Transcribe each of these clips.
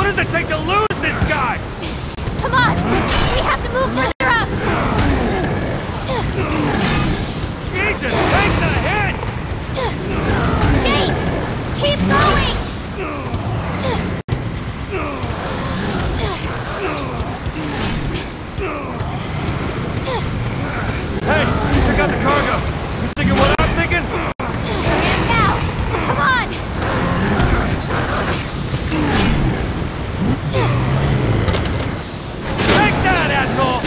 does it take to lose this guy? Come on! We have to move further up! Jesus, take the hit! Jake! Keep going! Hey, check out the cargo. You thinking what I'm thinking? And now! Come on! Take that, asshole!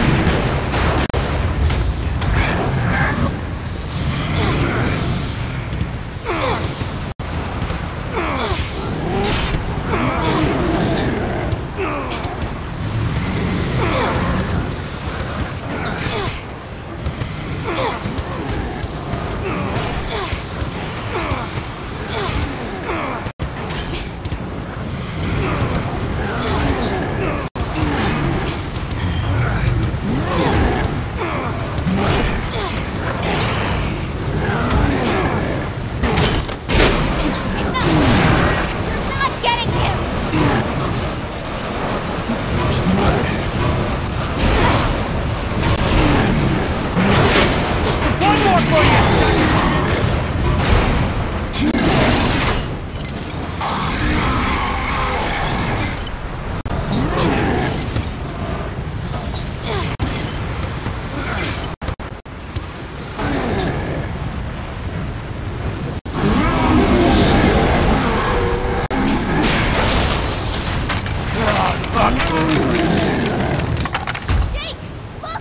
Jake! Look!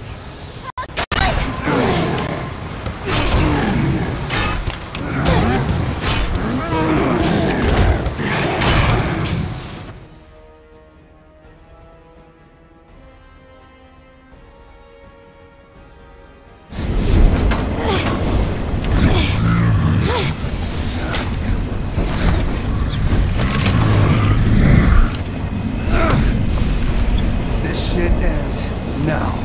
This shit ends now.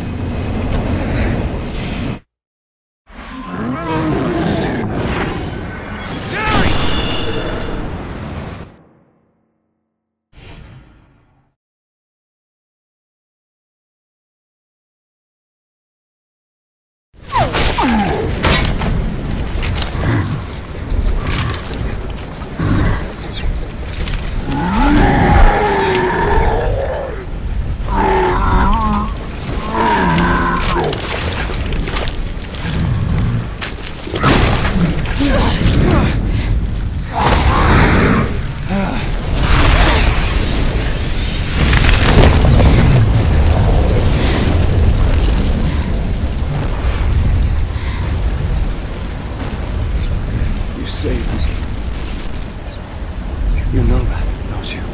You saved me. You know that, don't you?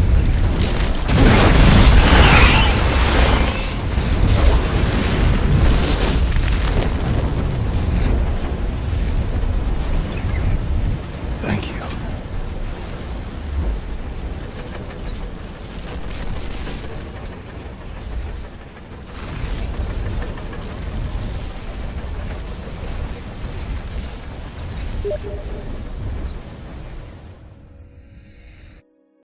Thank you.